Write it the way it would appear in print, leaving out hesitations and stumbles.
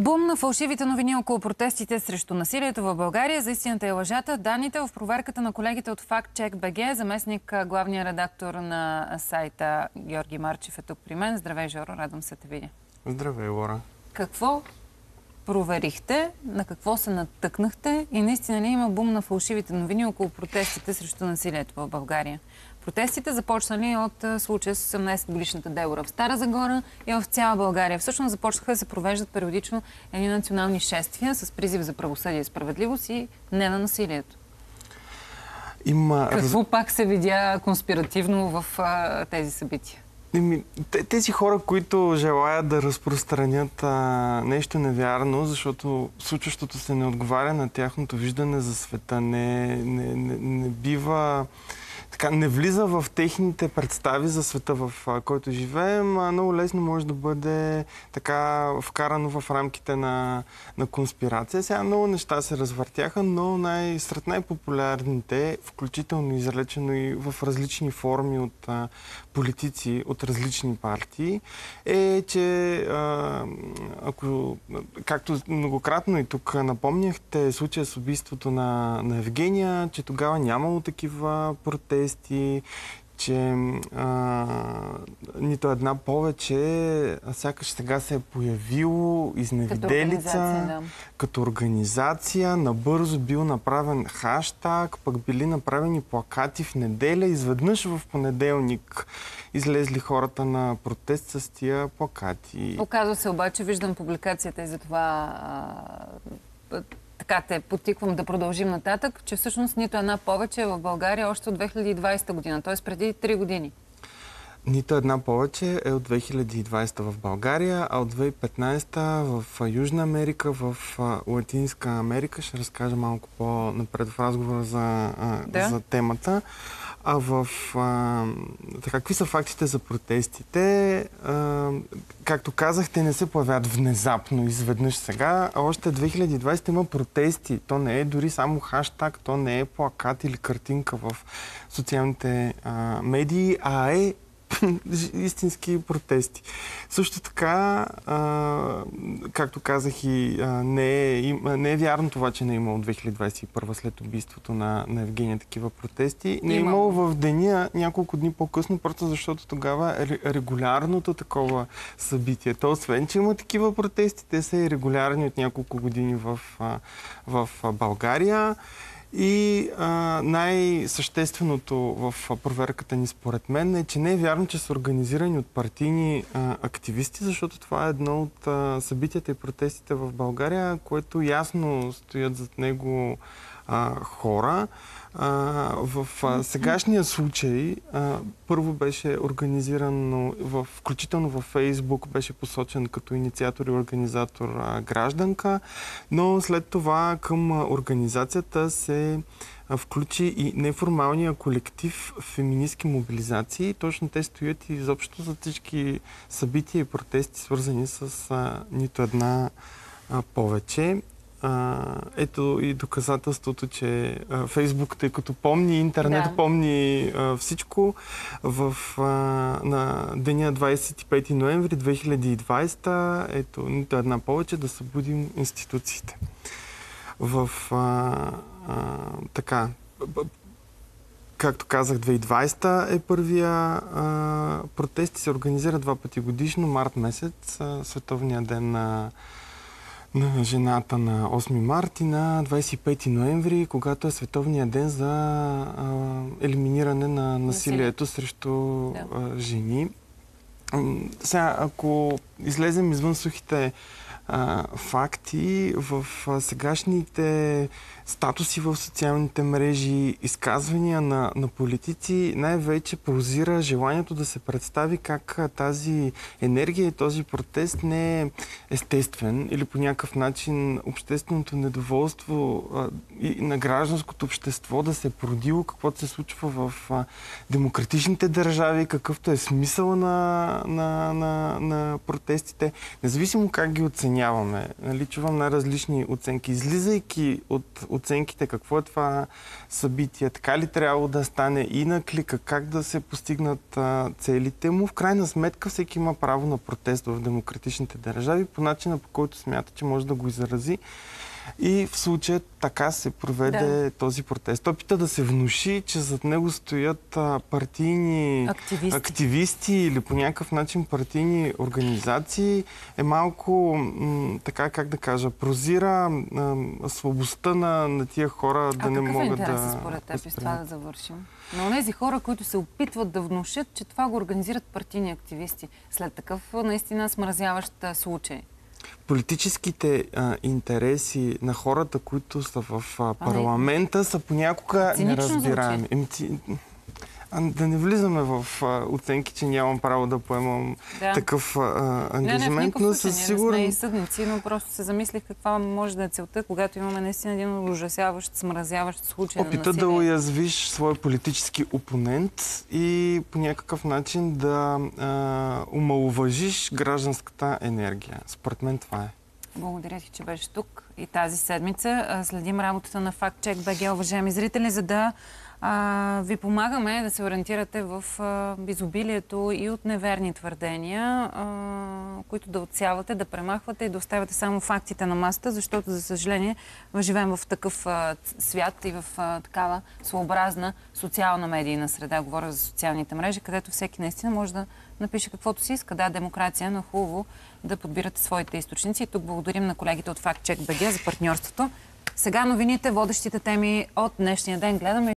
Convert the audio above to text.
Бум на фалшивите новини около протестите срещу насилието в България. За истината и лъжата. Данните в проверката на колегите от FactCheck.BG. Заместник главния редактор на сайта Георги Марчев е тук при мен. Здравей, Жоро. Радвам се те видя. Здравей, Лора. Какво проверихте? На какво се натъкнахте? И наистина ли има бум на фалшивите новини около протестите срещу насилието в България? Протестите започнали от случая с 18-годишната Девора в Стара Загора и в цяла България. Всъщност започнаха да се провеждат периодично едни национални шествия с призив за правосъдие и справедливост и не на насилието. Какво пак се видя конспиративно в тези събития? Тези хора, които желаят да разпространят нещо невярно, защото случващото се не отговаря на тяхното виждане за света, не бива... не влиза в техните представи за света, в който живеем, много лесно може да бъде така вкарано в рамките на конспирация. Сега много неща се развъртяха, но сред най-популярните, включително изречено и в различни форми от политици от различни партии, е, че както многократно и тук напомняхте случая с убийството на Евгения, че тогава нямало такива протести, че нито една повече, сякаш сега се е появило изневиделица, като организация, набързо бил направен хаштаг, пък били направени плакати в неделя, изведнъж в понеделник излезли хората на протест с тия плакати. Оказва се обаче, виждам публикацията и затова така те подтиквам да продължим нататък, че всъщност нито една повече в България още от 2020 година, т.е. преди 3 години. Нито една повече е от 2020 в България, а от 2015 в Южна Америка, в Латинска Америка. Ще разкажа малко по-напред в разговора за темата. Какви са фактите за протестите? Както казах, те не се появят внезапно, изведнъж сега. А още 2020 има протести. То не е дори само хаштаг, то не е плакат или картинка в социалните медии, а е истински протести. Също така, както казах и не е вярно това, че не е имало 2021 след убийството на Евгения такива протести. Не е имало в деня, няколко дни по-късно, просто защото тогава регулярното такова събитие. То освен, че има такива протести, те са и регулярни от няколко години в България. И най-същественото в проверката ни според мен е, че не е вярно, че са организирани от партийни активисти, защото това е едно от събитията и протестите в България, което ясно стоят зад него хора. В сегашния случай първо беше организирано, включително във Фейсбук беше посочен като инициатор и организатор гражданка, но след това към организацията се включи и неформалния колектив феминистки мобилизации. Точно те стоят и изобщо за всички събития и протести, свързани с нито една повече. Ето и доказателството, че Фейсбук, тъй като помни, интернет помни всичко, на деня 25 ноември 2020, ето, нито една повече, да събудим институциите. Както казах, 2020 е първия протест и се организира 2 пъти годишно, март месец, Световния ден на жената на 8 март и на 25 ноември, когато е Световния ден за елиминиране на насилието срещу жени. Сега, ако излезем извън сухите факти, в сегашните статуси в социалните мрежи, изказвания на политици, най-вече прозира желанието да се представи как тази енергия и този протест не е естествен или по някакъв начин общественото недоволство и на гражданското общество да се е породило каквото се случва в демократичните държави, какъвто е смисъл на протестите, независимо как ги оценяваме. Чувам най-различни оценки. Излизайки от оценките, какво е това събитие, така ли трябва да стане и на клика, как да се постигнат целите му. В крайна сметка всеки има право на протест в демократичните държави по начина, по който смята, че може да го изрази. И в случая така се проведе този протест. Опита да се внуши, че зад него стоят партийни активисти или по някакъв начин партийни организации, е малко, така как да кажа, прозира слабостта на тия хора да не могат да... А какъв е интерес според теб и с това да завършим? Но тези хора, които се опитват да внушат, че това го организират партийни активисти след такъв наистина смразяващ случай. Политическите интереси на хората, които са в парламента, са понякога неразбираеми. Да не влизаме в оценки, че нямам право да поемам такъв ангажимент, но със сигурно... Не, не сме и съдници, но просто се замислих каква може да е целта, когато имаме наистина един ужасяващ, смразяващ случай на насилие. Опита да уязвиш своя политически опонент и по някакъв начин да омаловажиш гражданската енергия. Според мен това е. Благодаря ти, че беше тук и тази седмица. Следим работата на Fact Check BG, уважаеми зрители, за да ви помагаме да се ориентирате в изобилието и от неверни твърдения, които да отсявате, да премахвате и да оставяте само фактите на масата, защото, за съжаление, живеем в такъв свят и в такава своеобразна социална медийна среда. Говоря за социалните мрежи, където всеки наистина може да напише каквото си иска. Да, демокрация, но хубаво да подбирате своите източници. И тук благодарим на колегите от Fact Check BG за партньорството. Сега новините, водещите теми от днешния ден. Гледаме